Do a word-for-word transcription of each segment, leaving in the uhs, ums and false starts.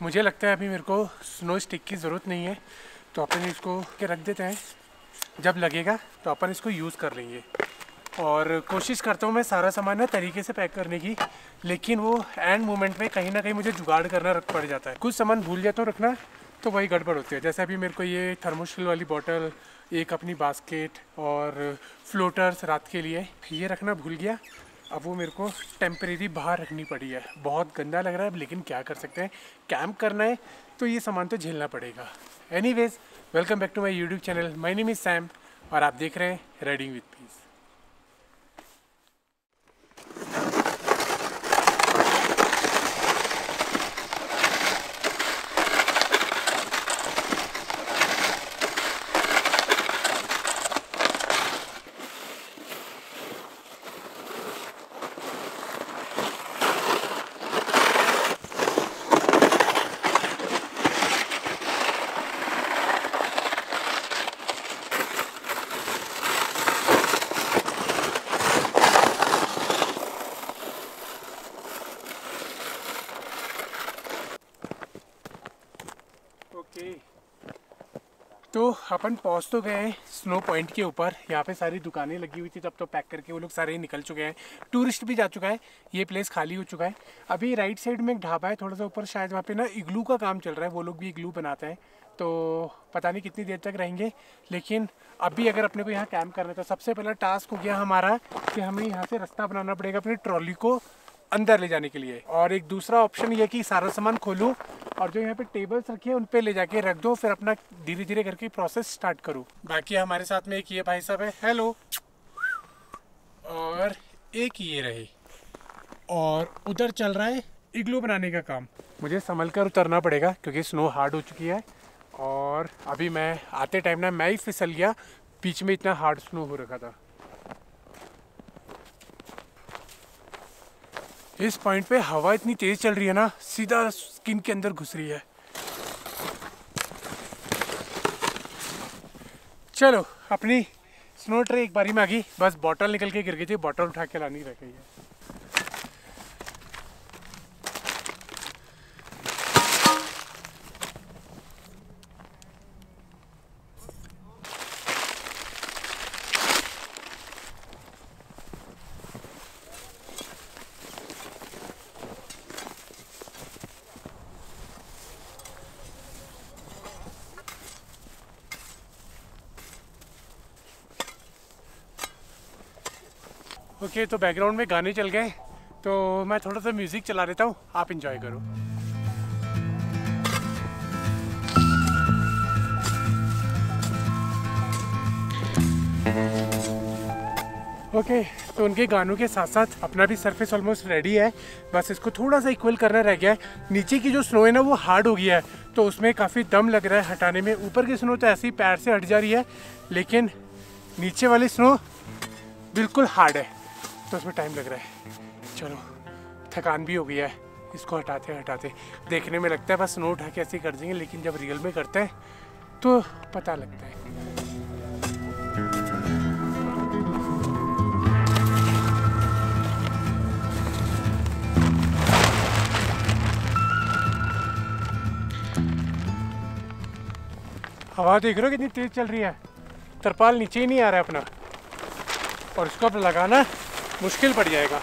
मुझे लगता है अभी मेरे को स्नो स्टिक की ज़रूरत नहीं है, तो अपन इसको के रख देते हैं। जब लगेगा तो अपन इसको यूज़ कर लेंगे। और कोशिश करता हूँ मैं सारा सामान ना तरीके से पैक करने की, लेकिन वो एंड मोमेंट में कहीं ना कहीं मुझे जुगाड़ करना रख पड़ जाता है। कुछ सामान भूल जाता हूँ रखना, तो वही गड़बड़ होती है। जैसे अभी मेरे को ये थर्मोस्टिल वाली बॉटल, एक अपनी बास्केट और फ्लोटर्स रात के लिए ये रखना भूल गया। अब वो मेरे को टेम्परेरी बाहर रखनी पड़ी है। बहुत गंदा लग रहा है, लेकिन क्या कर सकते हैं, कैंप करना है तो ये सामान तो झेलना पड़ेगा। Anyways, welcome back to my YouTube channel. My name is Sam और आप देख रहे हैं राइडिंग विद पीस। तो अपन पहुंच तो गए हैं स्नो पॉइंट के ऊपर। यहाँ पे सारी दुकानें लगी हुई थी तब तो पैक करके वो लोग सारे निकल चुके हैं। टूरिस्ट भी जा चुका है, ये प्लेस खाली हो चुका है। अभी राइट साइड में एक ढाबा है थोड़ा सा ऊपर, शायद वहाँ पे ना इग्लू का काम चल रहा है। वो लोग भी इग्लू बनाते हैं, तो पता नहीं कितनी देर तक रहेंगे। लेकिन अभी अगर अपने को यहाँ कैंप करना है तो सबसे पहला टास्क हो गया हमारा कि हमें यहाँ से रास्ता बनाना पड़ेगा अपनी ट्रॉली को अंदर ले जाने के लिए। और एक दूसरा ऑप्शन ये कि सारा सामान खोलूँ और जो यहाँ पे टेबल्स रखे हैं उन पे ले जाके रख दो, फिर अपना धीरे धीरे करके प्रोसेस स्टार्ट करूँ। बाकी हमारे साथ में एक ये भाई साहब है, हेलो, और एक ये रहे, और उधर चल रहा है इग्लू बनाने का काम। मुझे संभल कर उतरना पड़ेगा क्योंकि स्नो हार्ड हो चुकी है। और अभी मैं आते टाइम ना मैं ही फिसल गया, बीच में इतना हार्ड स्नो हो रखा था। इस पॉइंट पे हवा इतनी तेज चल रही है ना, सीधा स्किन के अंदर घुस रही है। चलो, अपनी स्नो ट्रे एक बारी में आ गई। बस बॉटल निकल के गिर गई थी, बॉटल उठा के लानी रह गई है। ओके okay, तो बैकग्राउंड में गाने चल गए, तो मैं थोड़ा सा म्यूज़िक चला देता हूँ, आप इंजॉय करो। ओके okay, तो उनके गानों के साथ साथ अपना भी सरफेस ऑलमोस्ट रेडी है। बस इसको थोड़ा सा इक्वल करना रह गया है। नीचे की जो स्नो है ना वो हार्ड हो गया है, तो उसमें काफ़ी दम लग रहा है हटाने में। ऊपर की स्नो तो ऐसे ही पैर से हट जा रही है, लेकिन नीचे वाली स्नो बिल्कुल हार्ड है, तो उसमें टाइम लग रहा है। चलो, थकान भी हो गया है इसको हटाते हटाते। देखने में लगता है बस स्नो उठा के ऐसे ही कर देंगे, लेकिन जब रियल में करते हैं तो पता लगता है। हवा देख रहे हो कितनी तेज चल रही है, तरपाल नीचे ही नहीं आ रहा है अपना, और इसको अब लगाना मुश्किल पड़ जाएगा।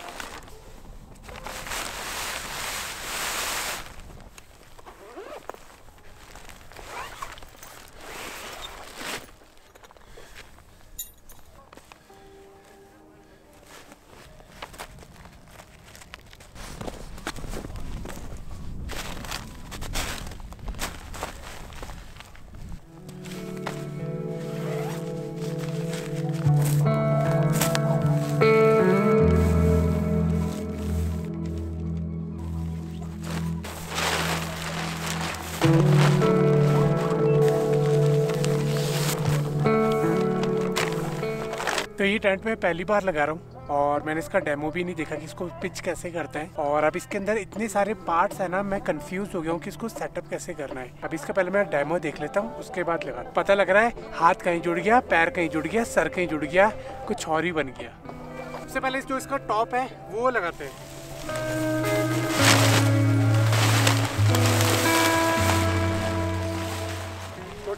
तो ये टेंट मैं पहली बार लगा रहा हूँ और मैंने इसका डेमो भी नहीं देखा कि इसको पिच कैसे करते हैं। और अब इसके अंदर इतने सारे पार्ट्स है ना, मैं कंफ्यूज हो गया हूँ कि इसको सेटअप कैसे करना है। अब इसका पहले मैं डेमो देख लेता हूँ, उसके बाद लगा पता लग रहा है हाथ कहीं जुड़ गया, पैर कहीं जुड़ गया, सर कहीं जुड़ गया, कुछ और ही बन गया। सबसे पहले जो इसका टॉप है वो लगाते हैं।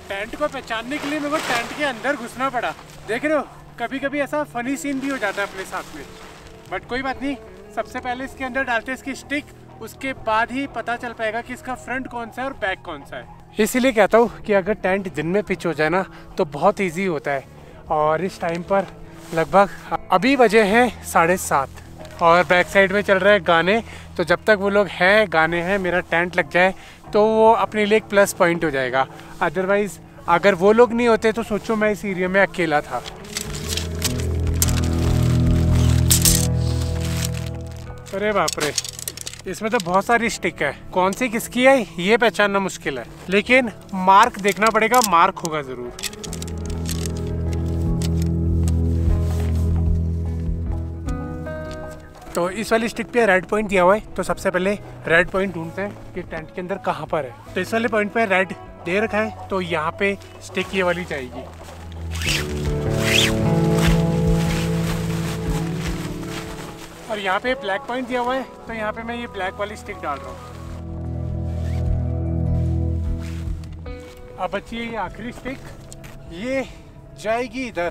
टेंट को पहचानने के लिए मेरे को टेंट के अंदर घुसना पड़ा। देख रहे हो, कभी कभी ऐसा फनी सीन भी हो जाता है अपने साथ में, बट कोई बात नहीं। सबसे पहले इसके अंदर डालते हैं इसकी स्टिक, उसके बाद ही पता चल पाएगा कि इसका फ्रंट कौन सा है और बैक कौन सा है। इसीलिए कहता हूँ कि अगर टेंट दिन में पिच हो जाए ना तो बहुत ईजी होता है। और इस टाइम पर लगभग अभी बजे हैं साढ़े सात और बैक साइड में चल रहे हैं गाने। तो जब तक वो लोग हैं गाने हैं मेरा टेंट लग जाए तो वो अपने लिए एक प्लस पॉइंट हो जाएगा। अदरवाइज़ अगर वो लोग नहीं होते तो सोचो मैं इस एरिया में अकेला था। अरे बाप रे, इसमें तो बहुत सारी स्टिक है, कौन सी किसकी है ये पहचानना मुश्किल है, लेकिन मार्क देखना पड़ेगा, मार्क होगा ज़रूर। तो इस वाली स्टिक पे रेड पॉइंट दिया हुआ है, तो सबसे पहले रेड पॉइंट ढूंढते हैं कि टेंट के अंदर कहाँ पर है। तो इस वाले पॉइंट पे रेड दे रखा है, तो यहाँ पे स्टिक ये वाली जाएगी। और यहाँ पे ब्लैक पॉइंट दिया हुआ है, तो यहाँ पे मैं ये ब्लैक वाली स्टिक डाल रहा हूँ। अब बची है ये आखिरी स्टिक, ये जाएगी इधर।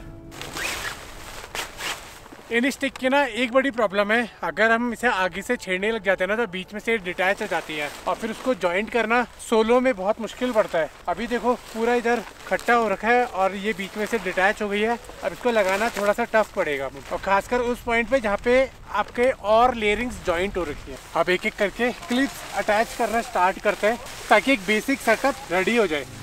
इन स्टिक की ना एक बड़ी प्रॉब्लम है, अगर हम इसे आगे से छेड़ने लग जाते हैं ना तो बीच में से डिटैच हो जाती है और फिर उसको जॉइंट करना सोलो में बहुत मुश्किल पड़ता है। अभी देखो पूरा इधर खट्टा हो रखा है और ये बीच में से डिटैच हो गई है। अब इसको लगाना थोड़ा सा टफ पड़ेगा और खासकर उस पॉइंट पे जहाँ पे आपके और लेयरिंग्स जॉइंट हो रखी है। अब एक एक करके क्लिप्स अटैच करना स्टार्ट करते हैं ताकि एक बेसिक सेटअप रेडी हो जाए।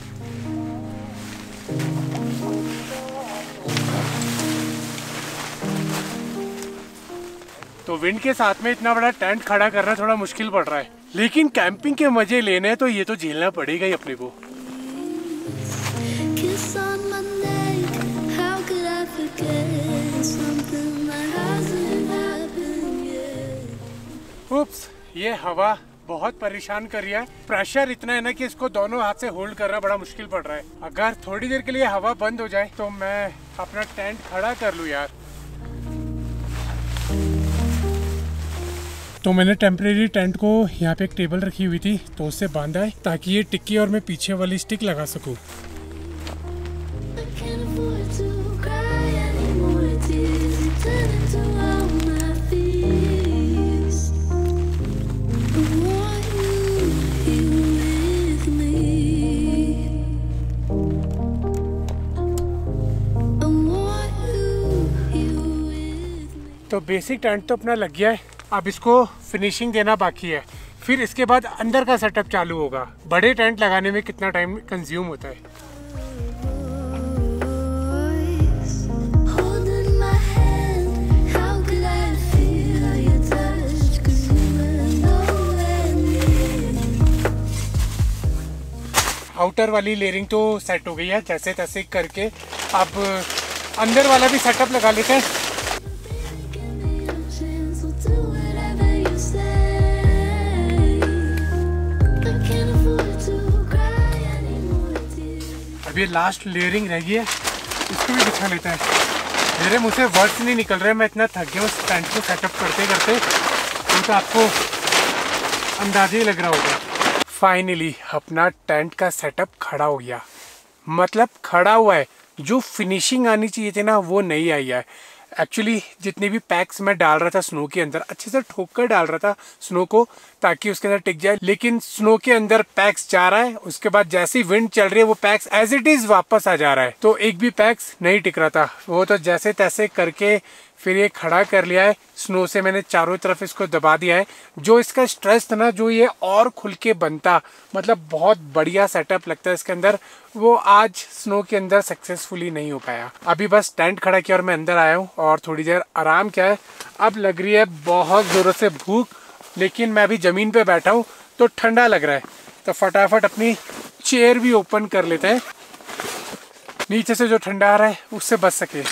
तो विंड के साथ में इतना बड़ा टेंट खड़ा करना थोड़ा मुश्किल पड़ रहा है, लेकिन कैंपिंग के मजे लेने तो ये तो झेलना पड़ेगा ही अपने को। उप्स, ये हवा बहुत परेशान कर रही है। प्रेशर इतना है ना कि इसको दोनों हाथ से होल्ड करना बड़ा मुश्किल पड़ रहा है। अगर थोड़ी देर के लिए हवा बंद हो जाए तो मैं अपना टेंट खड़ा कर लूँ यार। तो मैंने टेम्परेरी टेंट को यहाँ पे एक टेबल रखी हुई थी तो उससे बांधा है ताकि ये टिक्की और मैं पीछे वाली स्टिक लगा सकूँ। तो बेसिक टेंट तो अपना लग गया है, अब इसको फिनिशिंग देना बाकी है, फिर इसके बाद अंदर का सेटअप चालू होगा। बड़े टेंट लगाने में कितना टाइम कंज्यूम होता है। आउटर वाली लेयरिंग तो सेट हो गई है जैसे तैसे करके, अब अंदर वाला भी सेटअप लगा लेते हैं। अब ये लास्ट लेयरिंग रह गई है, इसको भी बिछा लेते हैं। मेरे मुँह से वर्ड्स नहीं निकल रहे, मैं इतना थक गया उस टेंट को सेटअप करते करते, तो आपको अंदाजा ही लग रहा होगा। फाइनली अपना टेंट का सेटअप खड़ा हो गया, मतलब खड़ा हुआ है। जो फिनिशिंग आनी चाहिए थी ना वो नहीं आई है। एक्चुअली जितने भी पैक्स मैं डाल रहा था स्नो के अंदर, अच्छे से ठोक कर डाल रहा था स्नो को ताकि उसके अंदर टिक जाए, लेकिन स्नो के अंदर पैक्स जा रहा है, उसके बाद जैसे ही विंड चल रही है वो पैक्स एज इट इज वापस आ जा रहा है। तो एक भी पैक्स नहीं टिक रहा था, वो तो जैसे तैसे करके फिर ये खड़ा कर लिया है। स्नो से मैंने चारों तरफ इसको दबा दिया है। जो इसका स्ट्रेस था ना, जो ये और खुल के बनता, मतलब बहुत बढ़िया सेटअप लगता है इसके अंदर, वो आज स्नो के अंदर सक्सेसफुली नहीं हो पाया। अभी बस टेंट खड़ा किया और मैं अंदर आया हूँ और थोड़ी देर आराम किया है। अब लग रही है बहुत ज़ोरों से भूख, लेकिन मैं अभी ज़मीन पे बैठा हूँ तो ठंडा लग रहा है, तो फटाफट अपनी चेयर भी ओपन कर लेते हैं, नीचे से जो ठंडा आ रहा है उससे बच सके।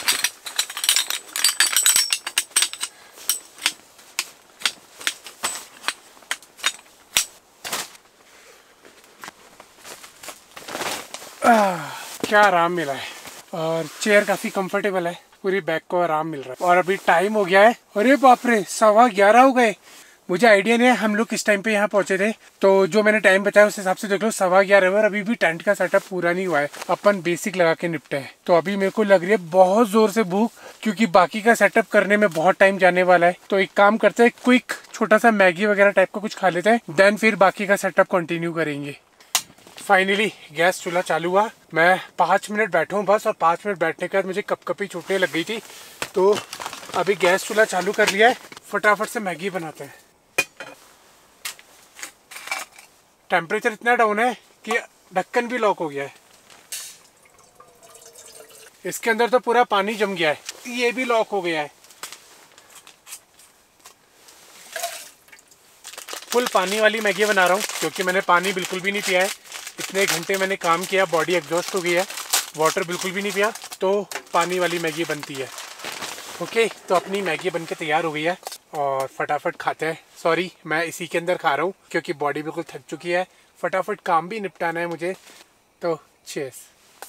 आ, क्या आराम मिला है और चेयर काफ़ी कंफर्टेबल है, पूरी बैक को आराम मिल रहा है। और अभी टाइम हो गया है, अरे बाप रे सवा ग्यारह हो गए। मुझे आइडिया नहीं है हम लोग किस टाइम पे यहाँ पहुंचे थे, तो जो मैंने टाइम बताया उस हिसाब से देख लो सवा ग्यारह और अभी भी टेंट का सेटअप पूरा नहीं हुआ है, अपन बेसिक लगा के निपटे हैं। तो अभी मेरे को लग रही है बहुत जोर से भूख, क्योंकि बाकी का सेटअप करने में बहुत टाइम जाने वाला है। तो एक काम करते हैं, क्विक छोटा सा मैगी वगैरह टाइप का कुछ खा लेते हैं, देन फिर बाकी का सेटअप कंटिन्यू करेंगे। फाइनली गैस चूल्हा चालू हुआ। मैं पाँच मिनट बैठा हूँ बस, और पाँच मिनट बैठने के बाद मुझे कपकपी छूटने लग गई थी, तो अभी गैस चूल्हा चालू कर लिया है। फटाफट से मैगी बनाते हैं। टेम्परेचर इतना डाउन है कि ढक्कन भी लॉक हो गया है, इसके अंदर तो पूरा पानी जम गया है, ये भी लॉक हो गया है। फुल पानी वाली मैगी बना रहा हूँ, क्योंकि मैंने पानी बिल्कुल भी नहीं पिया है। इतने घंटे मैंने काम किया, बॉडी एग्जॉस्ट हो गई है, वाटर बिल्कुल भी नहीं पिया, तो पानी वाली मैगी बनती है। ओके, तो अपनी मैगी बनके तैयार हो गई है और फटाफट खाते हैं। सॉरी, मैं इसी के अंदर खा रहा हूँ क्योंकि बॉडी बिल्कुल थक चुकी है, फटाफट काम भी निपटाना है मुझे। तो चीयर्स।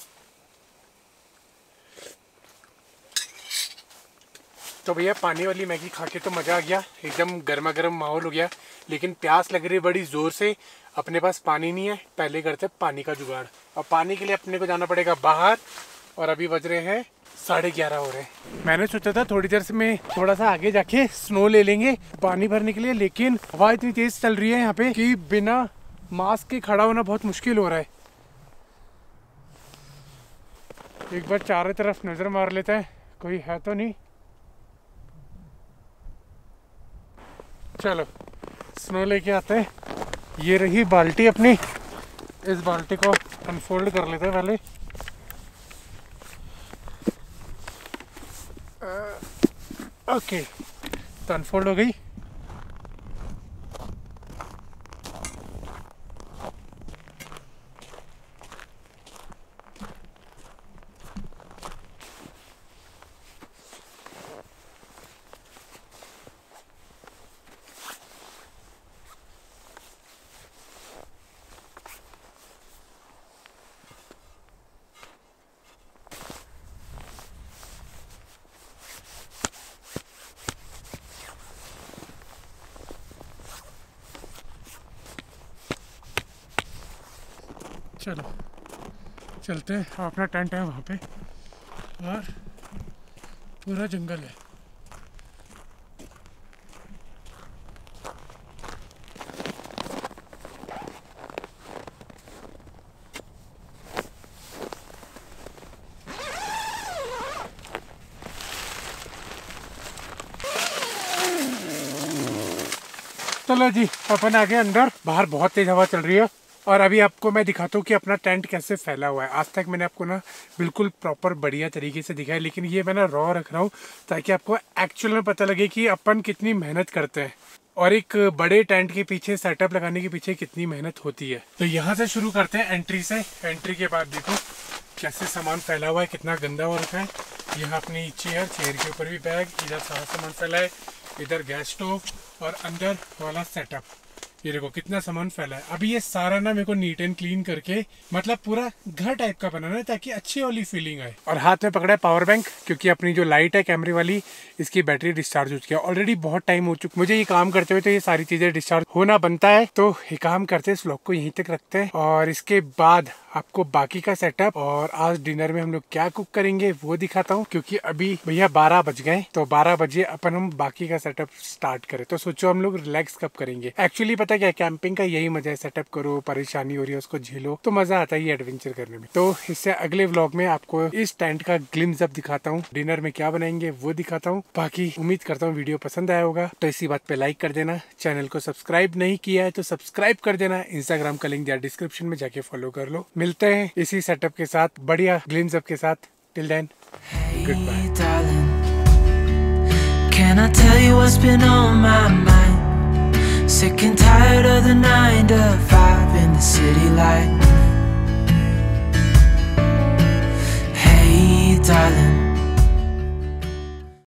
तो भैया पानी वाली मैगी खा के तो मज़ा आ गया, एकदम गर्मा गर्म माहौल हो गया, लेकिन प्यास लग रही है बड़ी ज़ोर से। अपने पास पानी नहीं है, पहले करते पानी का जुगाड़। और पानी के लिए अपने को जाना पड़ेगा बाहर, और अभी बज रहे हैं साढ़े ग्यारह हो रहे हैं। मैंने सोचा था थोड़ी देर से मैं थोड़ा सा आगे जाके स्नो ले लेंगे पानी भरने के लिए, लेकिन हवा इतनी तेज चल रही है यहाँ पे कि बिना मास्क के खड़ा होना बहुत मुश्किल हो रहा है। एक बार चारों तरफ नजर मार लेते हैं, कोई है तो नहीं। चलो स्नो लेके आते हैं। ये रही बाल्टी अपनी, इस बाल्टी को अनफोल्ड कर लेते हैं पहले। ओके, तो अनफोल्ड हो गई। चलो चलते हैं। अपना टेंट है वहाँ पे और पूरा जंगल है। चलो जी, अपन आ गए अंदर। बाहर बहुत तेज हवा चल रही है, और अभी आपको मैं दिखाता हूँ कि अपना टेंट कैसे फैला हुआ है। आज तक मैंने आपको ना बिल्कुल प्रॉपर बढ़िया तरीके से दिखाया, लेकिन ये मैं ना रॉ रख रहा हूँ ताकि आपको एक्चुअल में पता लगे कि अपन कितनी मेहनत करते हैं, और एक बड़े टेंट के पीछे सेटअप लगाने के पीछे कितनी मेहनत होती है। तो यहाँ से शुरू करते हैं एंट्री से। एंट्री के बाद देखो कैसे सामान फैला हुआ है, कितना गंदा हो रखा है। यहाँ अपनी चेयर, चेयर के ऊपर भी बैग, इधर सारा सामान फैला है, इधर गैस स्टोव, और अंदर वाला सेटअप। ये देखो कितना सामान फैला है। अभी ये सारा ना मेरे को नीट एंड क्लीन करके, मतलब पूरा घर टाइप का बनाना है ताकि अच्छी वाली फीलिंग आए। और हाथ में पकड़ा है पावर बैंक, क्योंकि अपनी जो लाइट है कैमरे वाली, इसकी बैटरी डिस्चार्ज हो चुकी है। ऑलरेडी बहुत टाइम हो चुका मुझे ये काम करते हुए, तो ये सारी चीजें डिस्चार्ज होना बनता है। तो ये काम करते हैं, इस व्लॉग को यहीं तक रखते हैं, और इसके बाद आपको बाकी का सेटअप और आज डिनर में हम लोग क्या कुक करेंगे वो दिखाता हूँ। क्योंकि अभी भैया बारह बज गए, तो बारह बजे अपन हम बाकी का सेटअप स्टार्ट करें। तो सोचो हम लोग रिलैक्स कब करेंगे। एक्चुअली पता क्या, कैंपिंग का यही मजा है, सेटअप करो, परेशानी हो रही है उसको झेलो, तो मजा आता है ये एडवेंचर करने में। तो इससे अगले व्लॉग में आपको इस टेंट का ग्लिम्स अप दिखाता हूँ, डिनर में क्या बनाएंगे वो दिखाता हूँ। बाकी उम्मीद करता हूँ वीडियो पसंद आया होगा, तो इसी बात पे लाइक कर देना। चैनल को सब्सक्राइब नहीं किया है तो सब्सक्राइब कर देना। इंस्टाग्राम का लिंक दिया डिस्क्रिप्शन में, जाके फॉलो कर लो। मिलते हैं इसी सेटअप के साथ, बढ़िया ग्लिम्स अप के साथ। Till then, goodbye. Can I tell you what's been on my mind? Sick and tired of the nine to five in the city light.